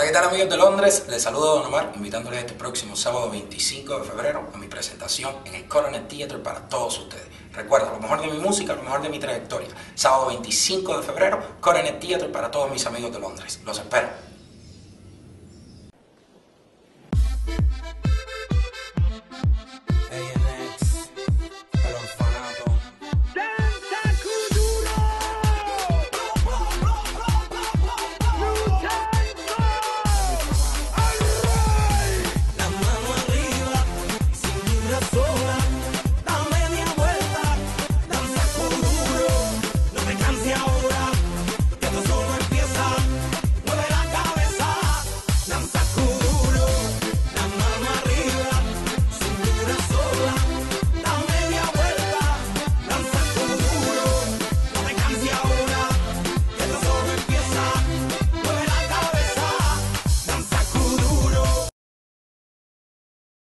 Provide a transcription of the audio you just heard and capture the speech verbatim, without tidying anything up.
¿qué tal, amigos de Londres? Les saludo a Don Omar, invitándoles este próximo sábado veinticinco de febrero a mi presentación en el Coronet Theatre para todos ustedes. Recuerda, lo mejor de mi música, lo mejor de mi trayectoria. Sábado veinticinco de febrero, Coronet Theatre para todos mis amigos de Londres. Los espero.